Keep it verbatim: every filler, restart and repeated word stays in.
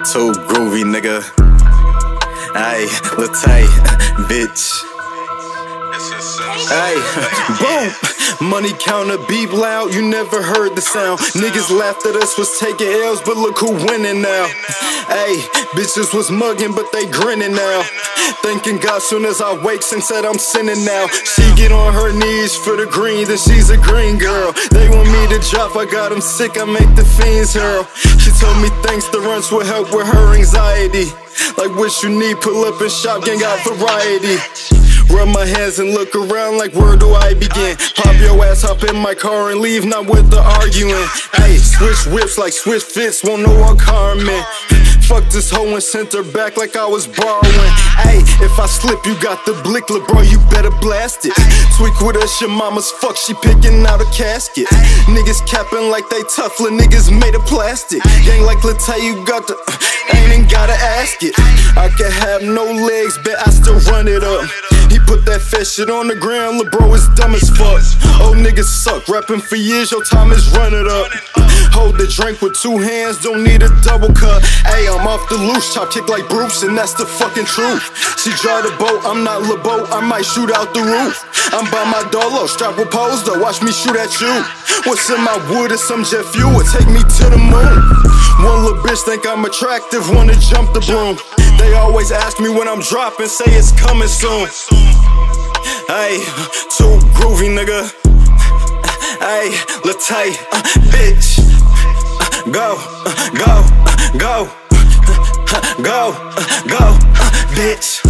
Too groovy, nigga. Ayy, Latay, bitch. Ayy, boom. Money counter beep loud, you never heard the sound. Niggas laughed at us, was taking L's, but look who winning now. Ayy, bitches was mugging, but they grinning now. Thanking God soon as I wakes and said I'm sinning now. She get on her knees for the green, then she's a green girl. They want me to drop, I got them sick, I make the fiends hurl. She told me thanks, the runs will help with her anxiety. Like what you need, pull up and shop, gang got variety. Rub my hands and look around like where do I begin? Pop your ass, hop in my car and leave, not with the arguing. Ayy, switch whips like switch fits, won't know what car I'm in. Fuck this hoe and sent her back like I was borrowing. Ayy, if I slip, you got the blick, lil' bro, you better blast it. Tweak with us, your mama's fuck, she picking out a casket. Niggas capping like they tough, lil' niggas made of plastic. Gang like Latay, you got the, ain't even gotta ask it. I can have no legs, bet I still run it up. He put that fat shit on the ground, lil' bro is dumb as fuck. Old niggas suck, rapping for years, your time is running up. Hold the drink with two hands, don't need a double cut. Ayy, I'm off the loose, chop kick like Bruce, and that's the fucking truth. She drive the boat, I'm not LeBeau, I might shoot out the roof. I'm by my dolo, strap with pose though, watch me shoot at you. What's in my wood is some jet fuel, take me to the moon. One little bitch think I'm attractive, wanna jump the broom. They always ask me when I'm dropping, say it's coming soon. Ayy, too groovy, nigga. Ayy, Latay, uh, bitch. Uh, go, uh, go, uh, go, uh, go, uh, go, uh, bitch.